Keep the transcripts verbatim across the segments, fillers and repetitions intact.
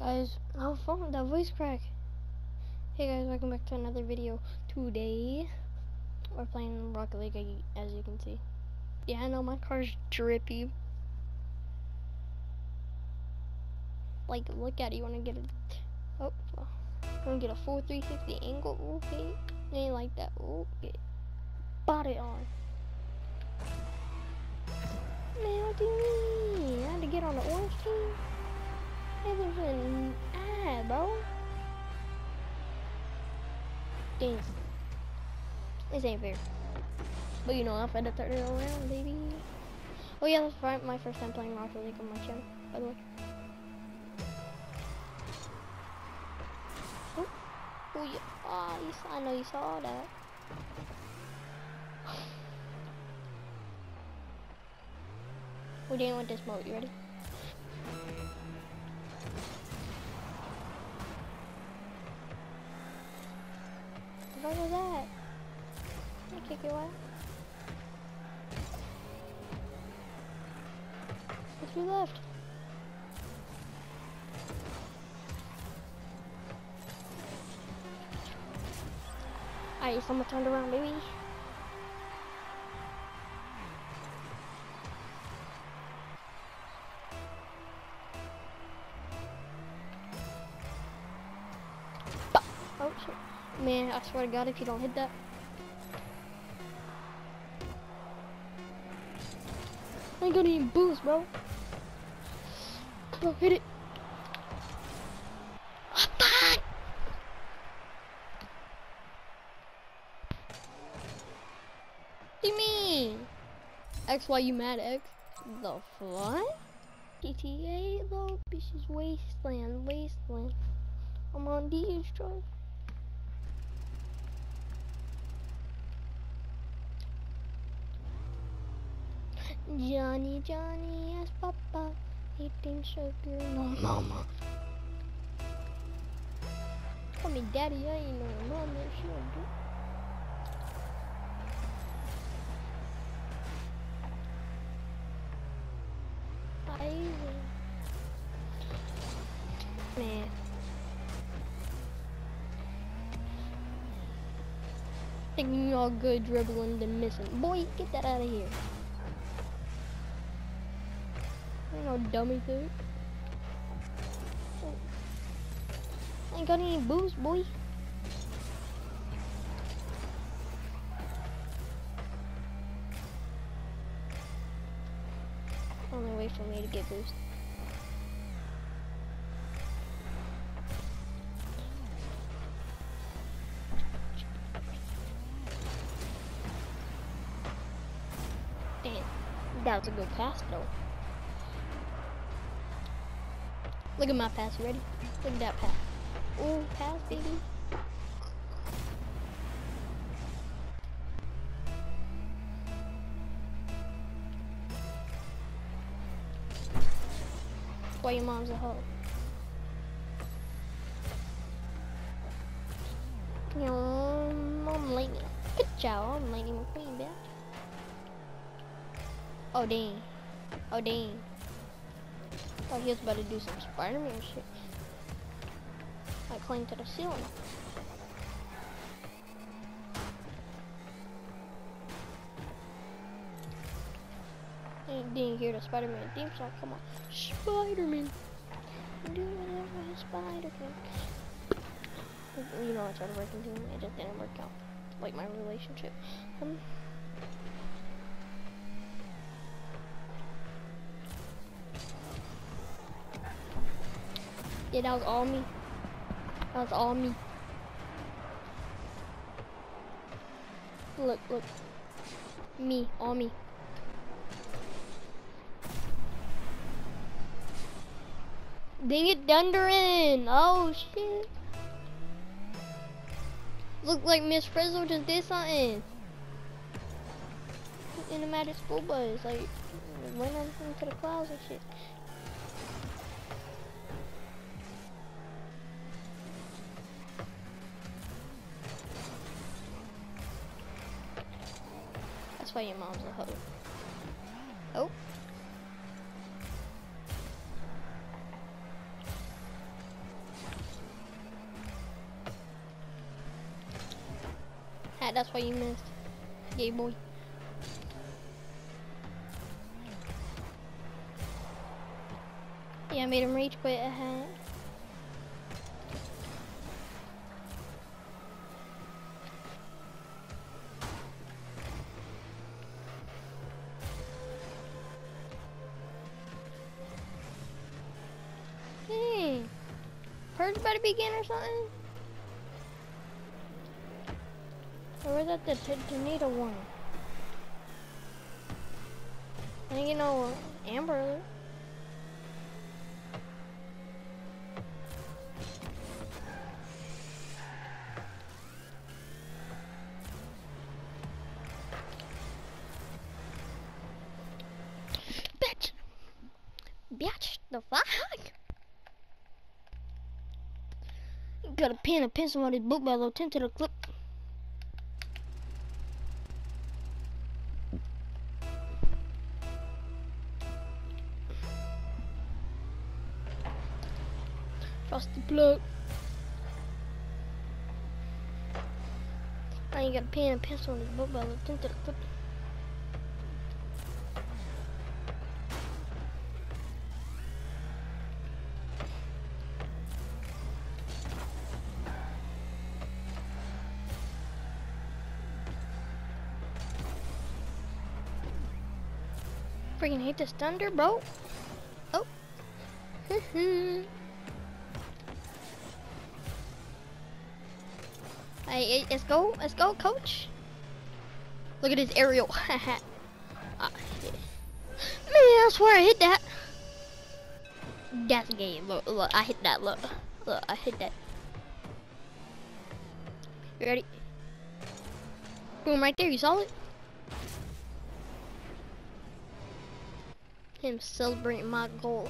Guys, oh phone, that voice crack. Hey guys, welcome back to another video. Today, we're playing Rocket League, as you can see. Yeah, I know my car's drippy. Like, look at it. You wanna get a, oh, well, you wanna get a full three sixty angle? Okay, ain't like that. Okay, bought it on. Man, what do you mean? I had to get on the orange team. It was an ad, bro. Dang. This ain't fair. But you know, I'm finna turn it around, baby. Oh yeah, that's right. My first time playing Rocket League on my channel, by the way. Oh, oh yeah. Oh, you saw, I know you saw that. We're dealing with this mode. You ready? What was that? I kick your ass. What's your left? Alright, someone turned around, baby. Oh shit. Man, I swear to God, if you don't hit that. I ain't gonna even boost, bro. Bro, hit it. What the? What do you mean? X, why you mad, X? The what? G T A, though, bitches, wasteland, wasteland. I'm on these drugs. Johnny, Johnny, yes, Papa, eating sugar, no mama. Call me daddy, I ain't no mama, she don't do. I man. Thinking you all good dribbling than missing. Boy, get that out of here. Ain't no dummy dude. Ain't got any boost, boy. Only way for me to get boost. Damn, that was a good pass though. Look at my pass, you ready? Look at that pass. Ooh, pass, baby. That's why your mom's a hoe. You know, I'm lightning. Good job, I'm lightning McQueen, bitch. Oh, dang. Oh, dang. Thought he was about to do some Spider-Man shit. I cling to the ceiling. I didn't hear the Spider-Man theme song. Come on, Spider-Man. Do whatever, Spider-Man. You know, I tried to work into him. It just didn't work out. Like my relationship. Um. Yeah, that was all me. That was all me. Look, look. Me, all me. Dang it, Dunderin! Oh shit. Look like Miss Frizzle just did something. In the Magic School Bus, like went on into the clouds and shit. That's why your mom's a hoe. Oh. that's why you missed. Yay, boy. Yeah, I made him rage quit ahead. Hey, Purge better begin or something? Or was that the t tornado one? I didn't get no Amber Alert. Bitch! Bitch, the fuck? Got a pen and pencil on his book by low ten to the clip. Frosty plug. I ain't got a pen and pencil on his book by low ten to the clip. Freaking hate this thunder, bro. Oh. Hey, let's go. Let's go, coach. Look at this aerial. ah, man, I swear I hit that. That's a game. Look, look, I hit that. Look, look, I hit that. You ready? Boom, right there. You saw it? Him celebrating my goal.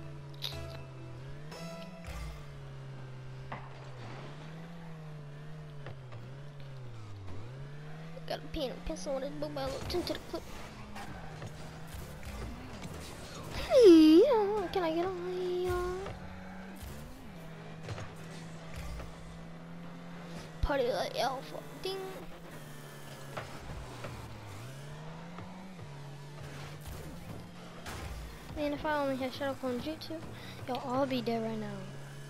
Got a pen and pencil on his book by look into the clip. Hey, uh, can I get on the uh, party like alpha? Ding. Man, if I only had Shadow Clone Jutsu, y'all all be dead right now.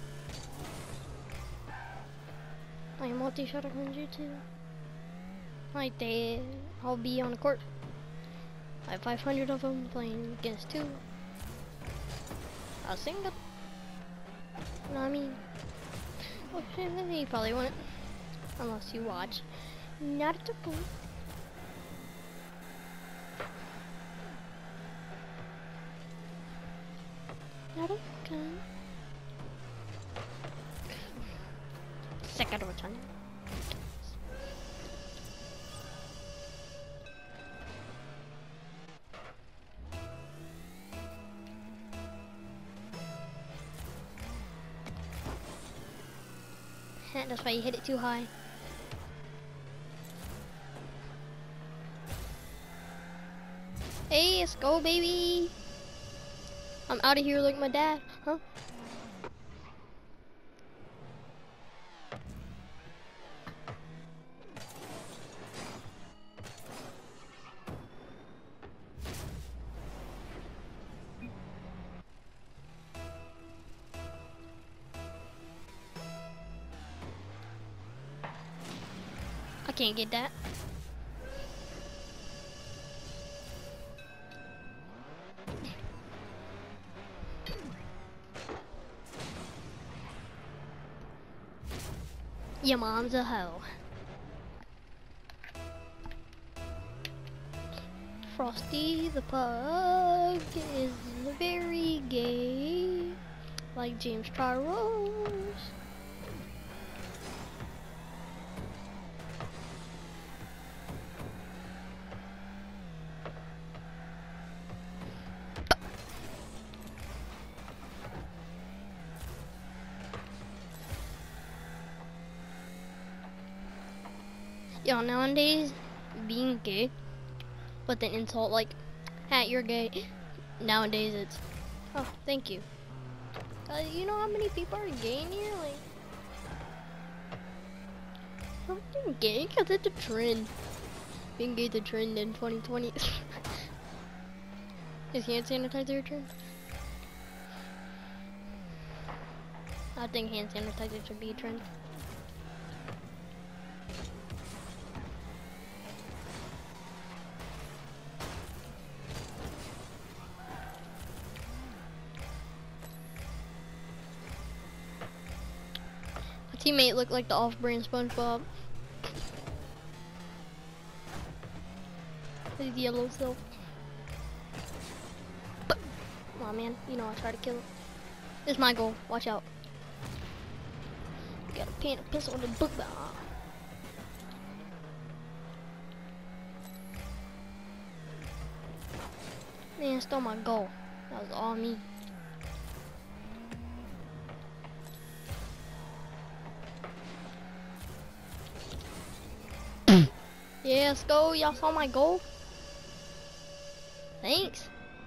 Like multi Shadow Clone Jutsu. Like they all be on the court. Like five hundred of them playing against two. A single. You know what I mean? Oh shit, you probably wouldn't. Unless you watch Naruto. Naruto. Second return. That's why you hit it too high. Hey, let's go, baby. I'm out of here like my dad, huh? I can't get that. Your mom's a hoe. Frosty the Pug is very gay, like James Charles. Yo, nowadays, being gay, but the insult like, "Hat, you're gay." Nowadays, it's, "Oh, thank you." Uh, you know how many people are gay in here? Like, I didn't get it because it's a trend. Didn't get the trend in twenty twenty. Is hand sanitizer a trend? I think hand sanitizer should be a trend. My teammate looked like the off-brand SpongeBob. His yellow self. Come on, man. You know I try to kill him. This is my goal. Watch out. Got a pen, a pistol, and a book bag. Man, I stole my goal. That was all me. Yeah, let's go. Y'all saw my goal? Thanks.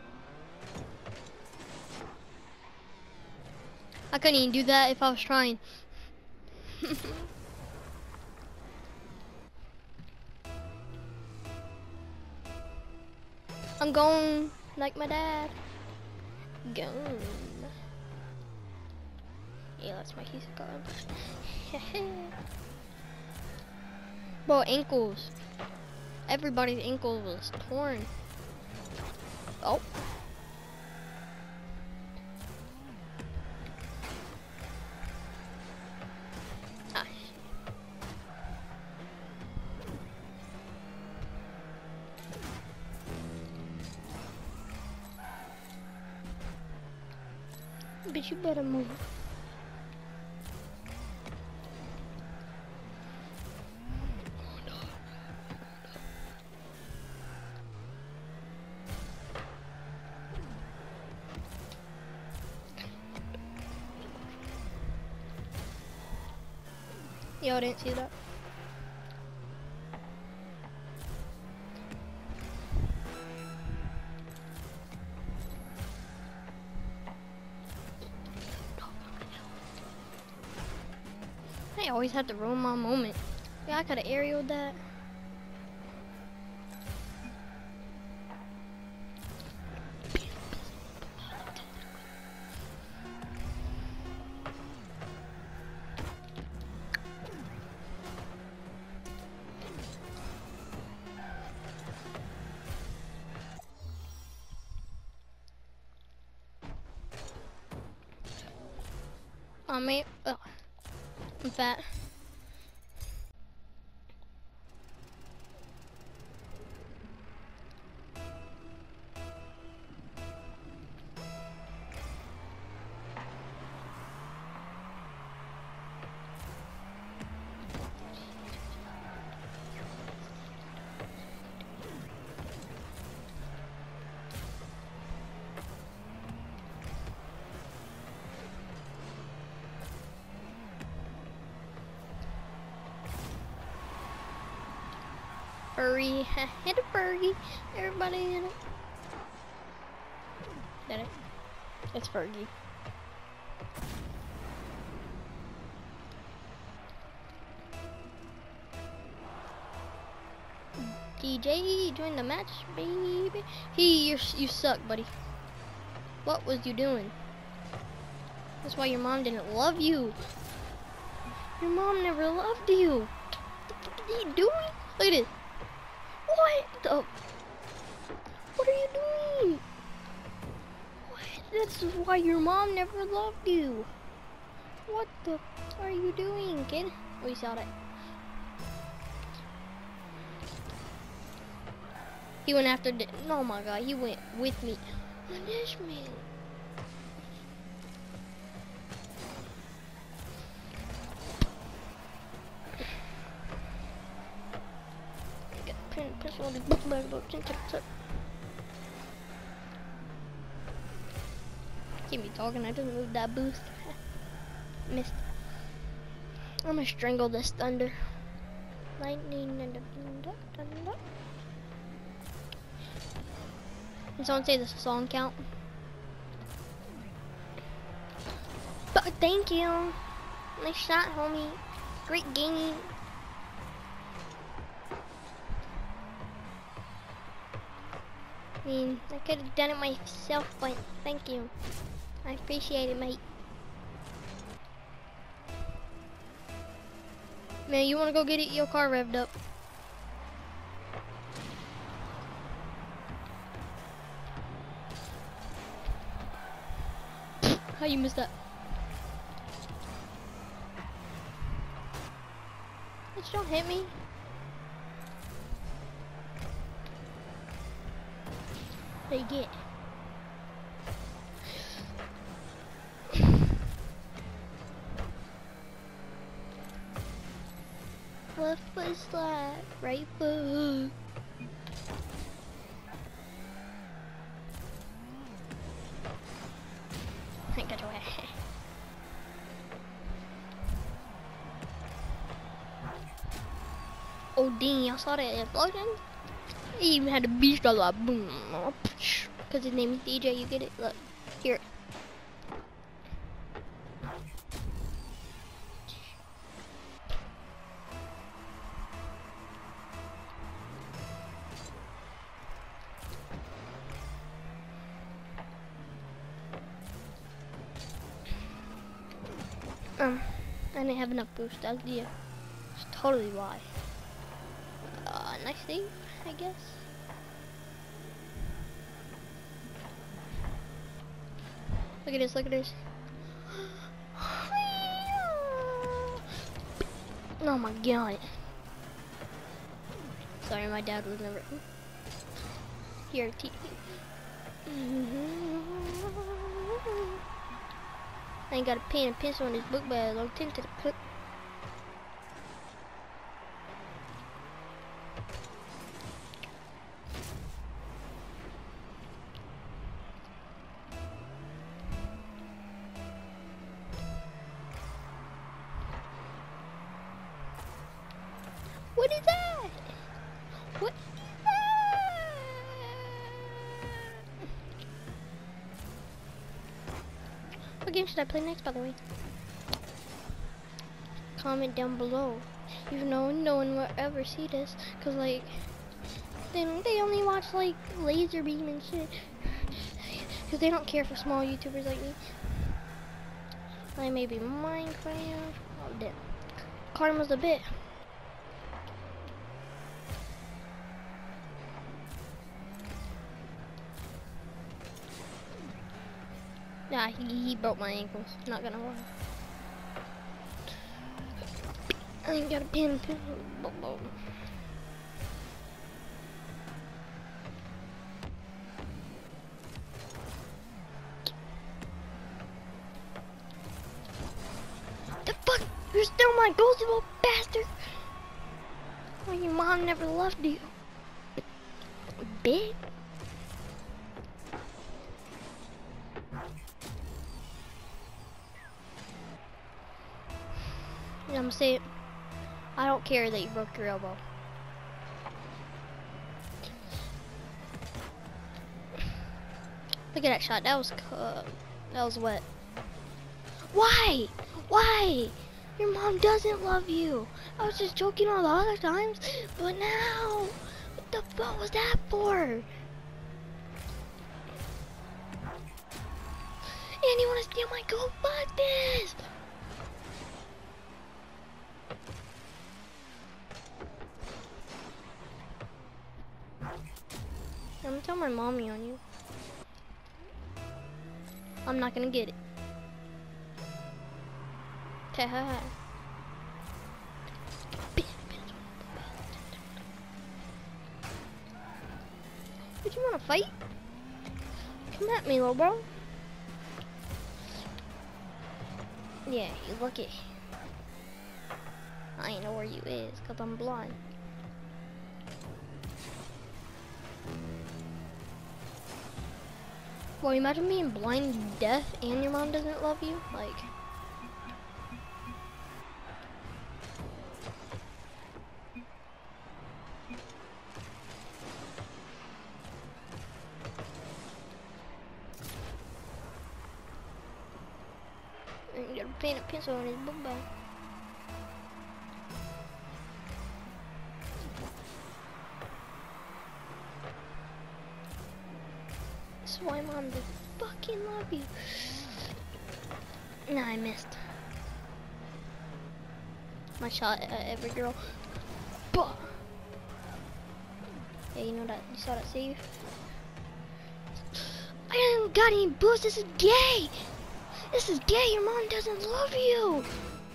I couldn't even do that if I was trying. I'm going like my dad. Gone. Yeah, that's why he's gone. Bro, ankles. Everybody's ankle was torn. Oh. Ah. But you better move. Y'all didn't see that? I always have to ruin my moment. Yeah, I could have aerialed that. Oh man, oh, I'm fat. Furry, hit a furry. Everybody hit it. Did it? It's Fergie. D J, join the match, baby. He, you, you suck, buddy. What was you doing? That's why your mom didn't love you. Your mom never loved you. What the fuck are you doing? Look at this. What the? What are you doing? What? This is why your mom never loved you. What the are you doing, kid? Oh, you saw that. He went after the, oh my god, he went with me. Punishment. Pistol on the book bag, though. Keep me talking, I just moved that boost. Missed. I'm gonna strangle this thunder. Lightning and the thunder, thunder. Can someone say this song count? But thank you. Nice shot, homie. Great game. I mean, I could have done it myself, but thank you. I appreciate it, mate. Man, you wanna go get it, your car revved up? How you missed that? Bitch, don't hit me. What do you get? Left foot slide, right foot. I got your ass. Oh dang, y'all saw that explosion? He even had a beast all like boom. Cause his name is D J, you get it? Look, here. Um, I didn't have enough boost, that's the, that's totally why. Uh, nice save, I guess. Look at this, look at this. Oh my god. Sorry, my dad was never here. T I ain't got a pen and pencil in this book bag. I'm tempted to put. What is that? What is that? What game should I play next, by the way? Comment down below. Even though no one will ever see this, cause like they they only watch like Laser Beam and shit, cause they don't care for small YouTubers like me. Like maybe Minecraft. Oh damn, Karma's a bit. Nah, he, he broke my ankles, not gonna lie. I ain't got a pen. pen. Boom, boom. The fuck? You're still my goals, you little bastard! Why your mom never loved you? Big? I'm gonna say it. I don't care that you broke your elbow. Look at that shot. That was uh, that was wet. Why? Why? Your mom doesn't love you. I was just joking all the other times, but now, what the fuck was that for? And you wanna steal my gold? Fuck this! I'm gonna tell my mommy on you. I'm not gonna get it. Haha. Would you wanna fight? Come at me, little bro. Yeah, you lucky. I ain't know where you is, cause I'm blind. Well, imagine being blind and deaf and your mom doesn't love you. Like, and you got a pen and pencil in his book bag. That's why mom does fucking love you. Nah, I missed. My shot at every girl. Bah! Yeah, you know that, you saw that save? I don't got any boost, this is gay! This is gay, your mom doesn't love you!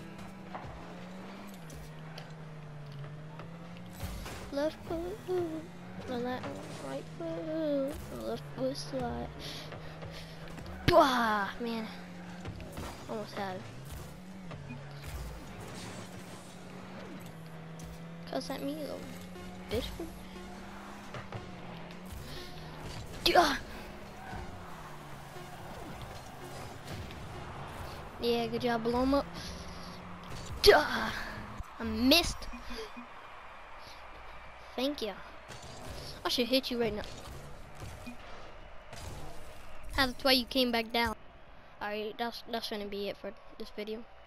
Left foot, left, right foot, left foot slide. Bah, man, almost had it. Cause that me, little bitch. Duh. Yeah, good job, blow him up. Duh. I missed. Thank you. I should hit you right now. That's why you came back down. Alright, that's that's gonna be it for this video.